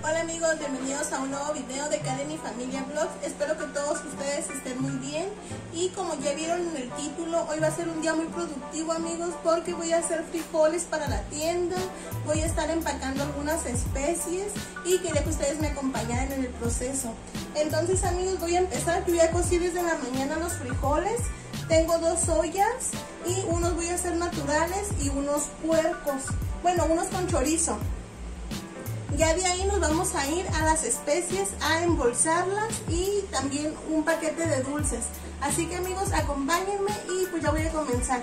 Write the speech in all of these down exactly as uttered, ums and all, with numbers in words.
Hola amigos, bienvenidos a un nuevo video de Karen y Familia Vlogs. Espero que todos ustedes estén muy bien. Y como ya vieron en el título, hoy va a ser un día muy productivo amigos, porque voy a hacer frijoles para la tienda. Voy a estar empacando algunas especies y quería que ustedes me acompañaran en el proceso. Entonces amigos, voy a empezar. Yo ya cocí desde la mañana los frijoles. Tengo dos ollas y unos voy a hacer naturales y unos puercos. Bueno, unos con chorizo. Ya de ahí nos vamos a ir a las especies a embolsarlas y también un paquete de dulces. Así que amigos, acompáñenme y pues ya voy a comenzar.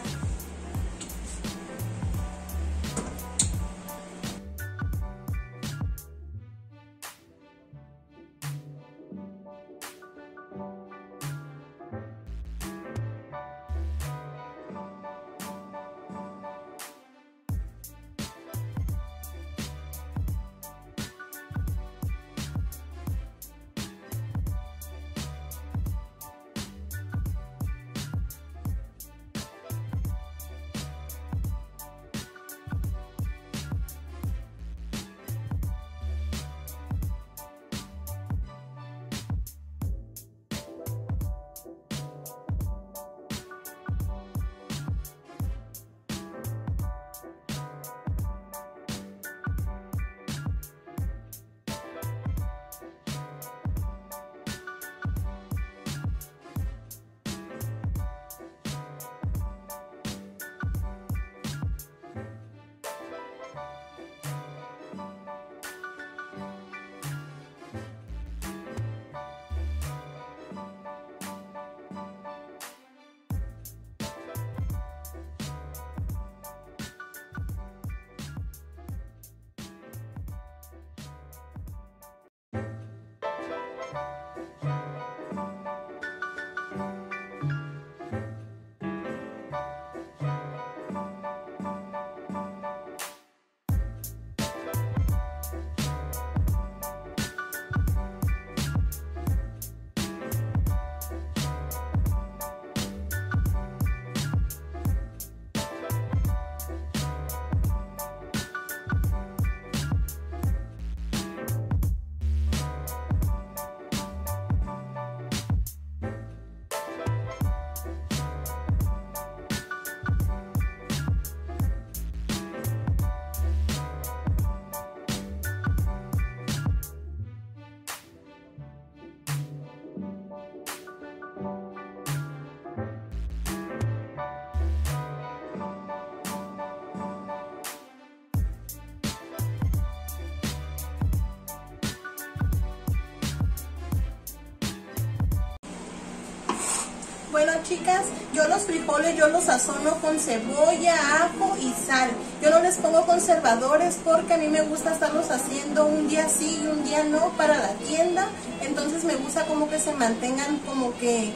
Bueno chicas, yo los frijoles yo los sazono con cebolla, ajo y sal. Yo no les pongo conservadores porque a mí me gusta estarlos haciendo un día sí y un día no para la tienda. Entonces me gusta como que se mantengan como que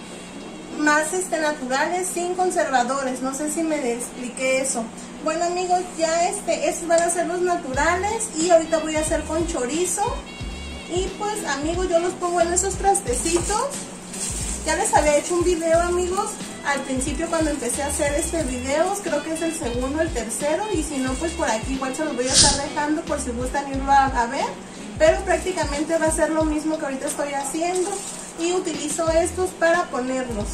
más este, naturales, sin conservadores. No sé si me expliqué eso. Bueno amigos, ya este, estos van a ser los naturales y ahorita voy a hacer con chorizo. Y pues amigos, yo los pongo en esos trastecitos. Ya les había hecho un video amigos al principio cuando empecé a hacer este video, creo que es el segundo o el tercero, y si no pues por aquí igual se los voy a estar dejando por si gustan irlo a, a ver, pero prácticamente va a ser lo mismo que ahorita estoy haciendo y utilizo estos para ponerlos.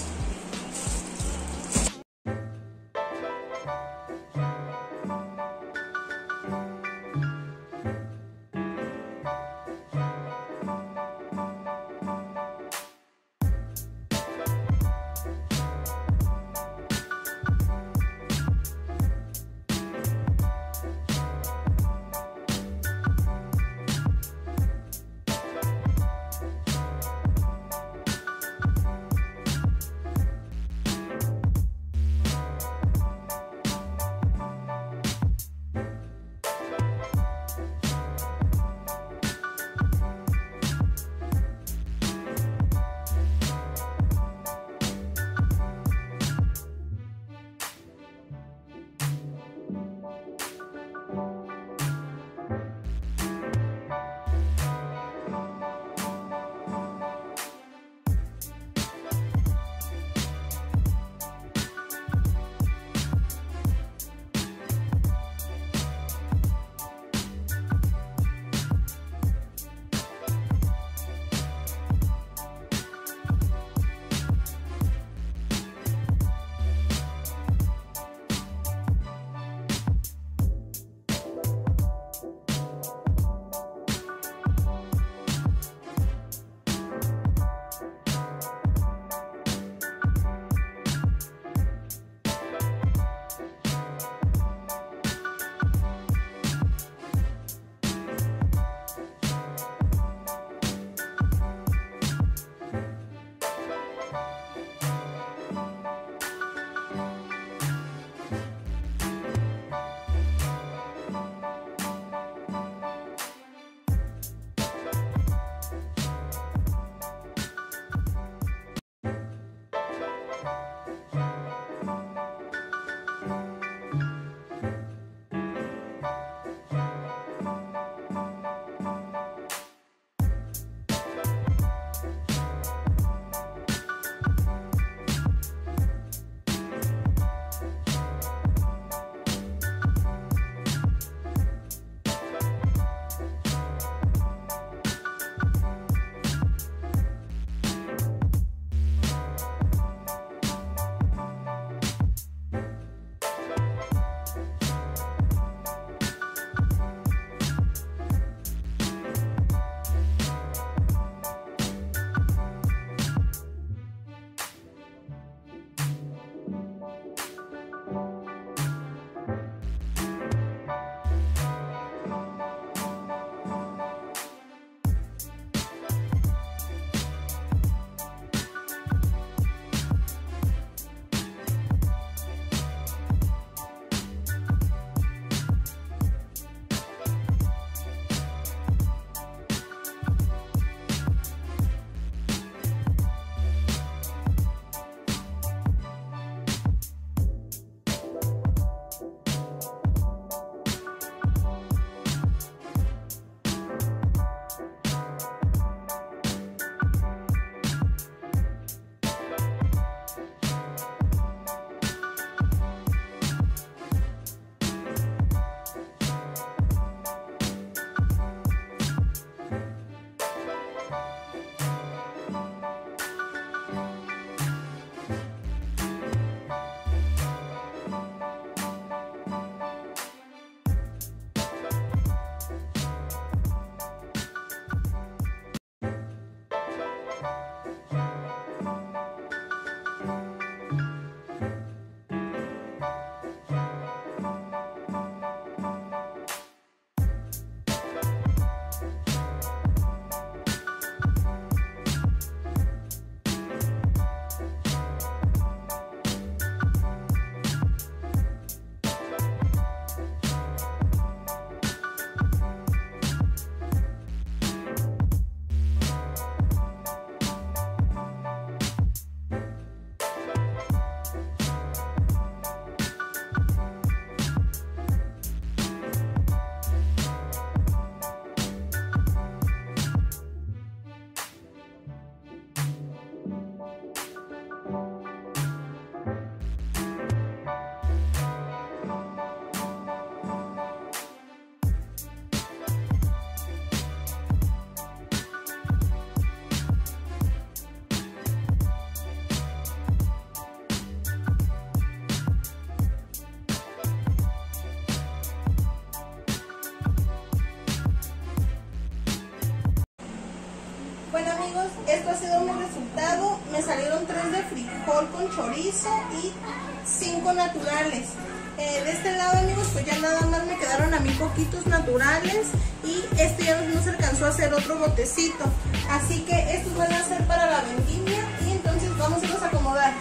Bueno amigos, esto ha sido mi resultado. Me salieron tres de frijol con chorizo y cinco naturales. Eh, de este lado amigos, pues ya nada más me quedaron a mí poquitos naturales y este ya no se alcanzó a hacer otro botecito. Así que estos van a ser para la vendimia y entonces vamos a irlos a acomodar.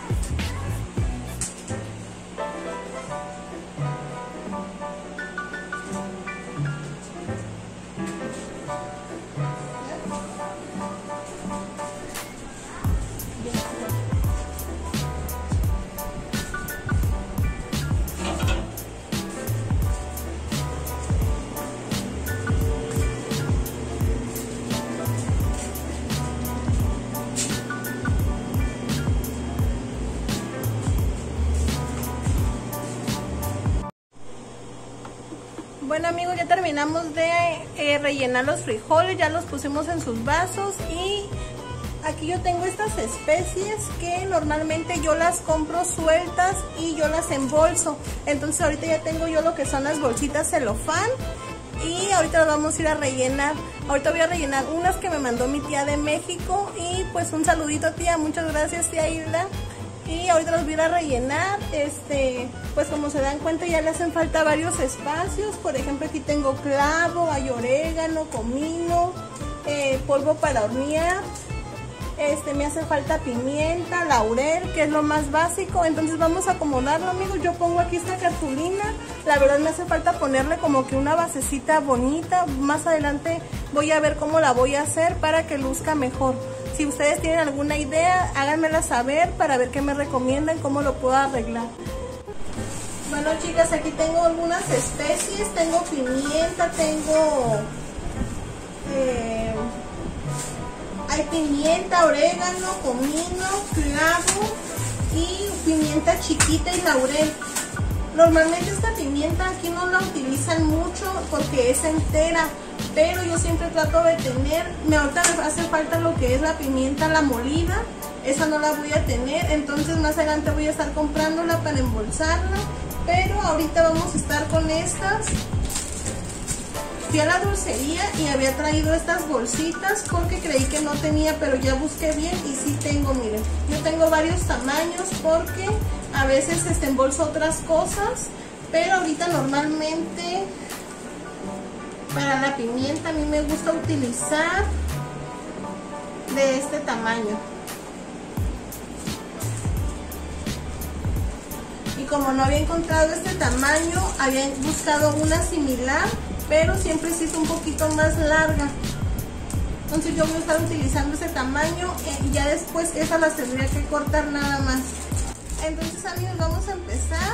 Bueno amigos, ya terminamos de eh, rellenar los frijoles, ya los pusimos en sus vasos y aquí yo tengo estas especies que normalmente yo las compro sueltas y yo las embolso. Entonces ahorita ya tengo yo lo que son las bolsitas celofán y ahorita las vamos a ir a rellenar. Ahorita voy a rellenar unas que me mandó mi tía de México y pues un saludito tía, muchas gracias tía Hilda. Y ahorita los voy a ir a rellenar, este, pues como se dan cuenta ya le hacen falta varios espacios. Por ejemplo aquí tengo clavo, hay orégano, comino, eh, polvo para hornear, este, me hace falta pimienta, laurel, que es lo más básico. Entonces vamos a acomodarlo amigos. Yo pongo aquí esta cartulina, la verdad me hace falta ponerle como que una basecita bonita. Más adelante voy a ver cómo la voy a hacer para que luzca mejor. Si ustedes tienen alguna idea, háganmela saber para ver qué me recomiendan, cómo lo puedo arreglar. Bueno chicas, aquí tengo algunas especies, tengo pimienta, tengo... Eh, hay pimienta, orégano, comino, clavo y pimienta chiquita y laurel. Normalmente esta pimienta aquí no la utilizan mucho porque es entera, pero yo siempre trato de tener, me ahorita me hace falta lo que es la pimienta, la molida, esa no la voy a tener, entonces más adelante voy a estar comprándola para embolsarla, pero ahorita vamos a estar con estas. Fui a la dulcería y había traído estas bolsitas porque creí que no tenía, pero ya busqué bien y sí tengo, miren. Yo tengo varios tamaños porque a veces este, embolso otras cosas, pero ahorita normalmente para la pimienta a mí me gusta utilizar de este tamaño. Y como no había encontrado este tamaño, había buscado una similar, pero siempre sí es un poquito más larga. Entonces yo voy a estar utilizando ese tamaño y ya después esa la tendría que cortar nada más. Entonces amigos, vamos a empezar.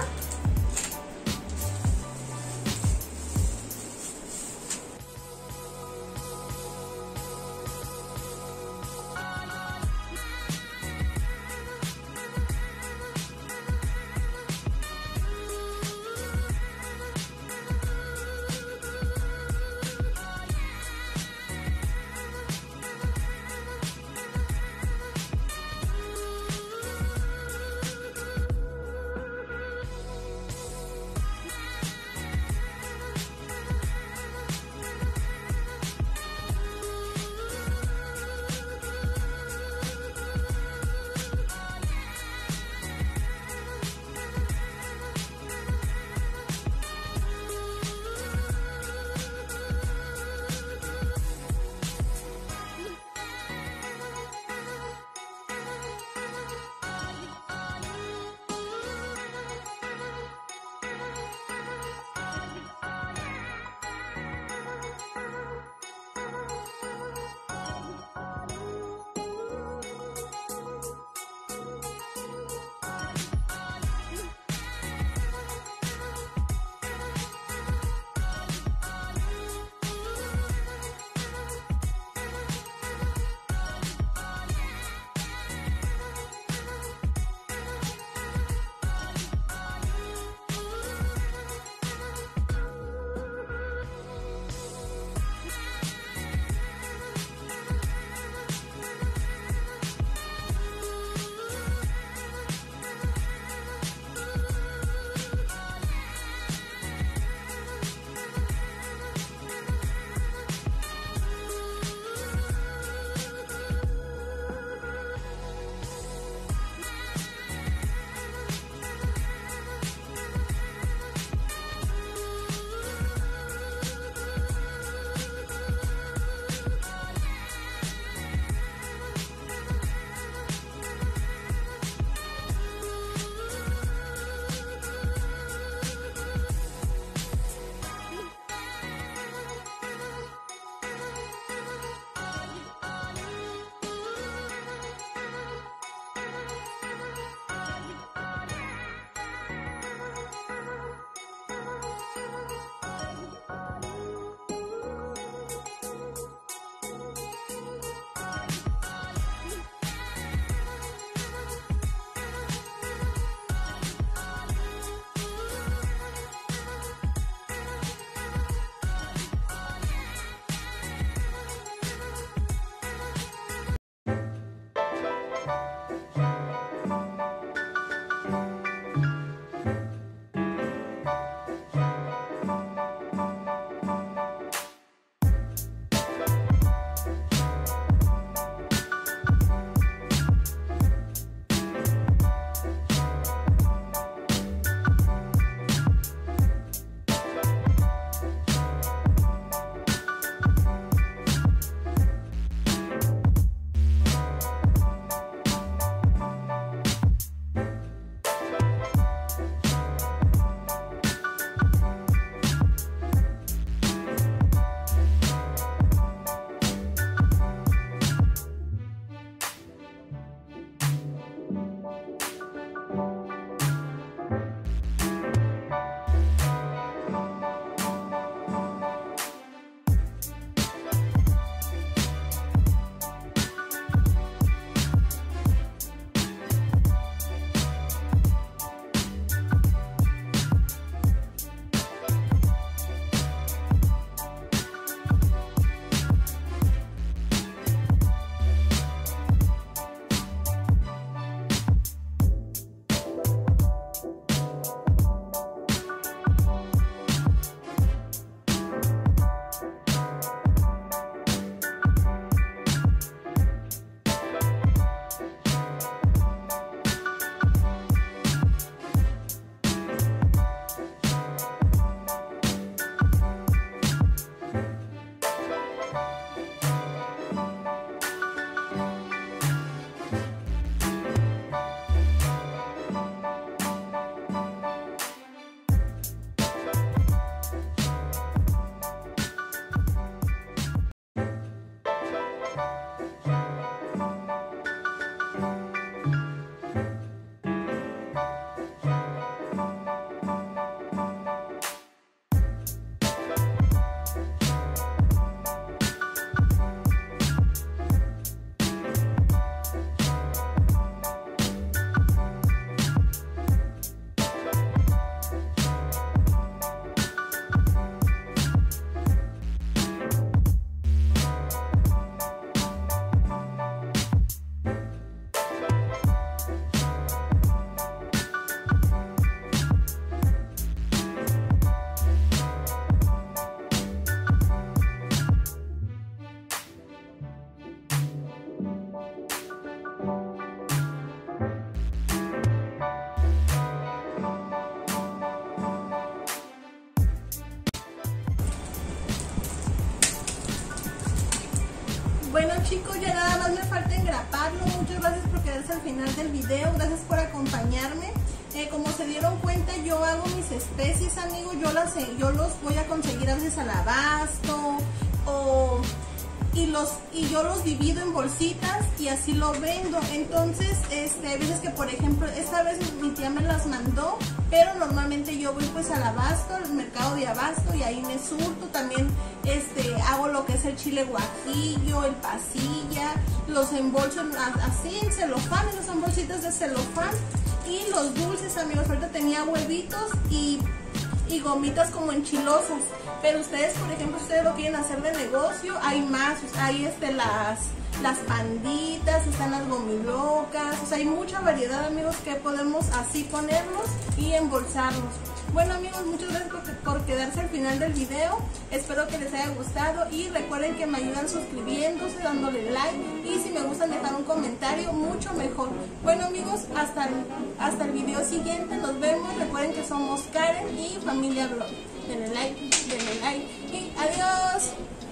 Bueno chicos, ya nada más me falta engraparlo. Muchas gracias por quedarse al final del video, gracias por acompañarme. Eh, como se dieron cuenta, yo hago mis especies, amigos, yo las yo los voy a conseguir a veces al abasto o y los y yo los divido en bolsitas y así lo vendo. Entonces, este, hay veces que, por ejemplo, esta vez mi tía me las mandó, pero normalmente yo voy pues al abasto, al mercado de abasto, y ahí me surto. También este hago lo que es el chile guajillo, el pasilla, los embolso así en celofán, en las bolsitas de celofán. Y los dulces, amigos, ahorita tenía huevitos y, y gomitas como enchilosas. Pero ustedes, por ejemplo, ustedes lo quieren hacer de negocio, hay más, hay este, las, las panditas, están las gomilocas, o sea, hay mucha variedad, amigos, que podemos así ponerlos y embolsarlos. Bueno amigos, muchas gracias por, por quedarse al final del video, espero que les haya gustado y recuerden que me ayudan suscribiéndose, dándole like, y si me gustan dejar un comentario, mucho mejor. Bueno amigos, hasta el, hasta el video siguiente, nos vemos, recuerden que somos Karen y Familia Blog. Denle like, denle like y adiós.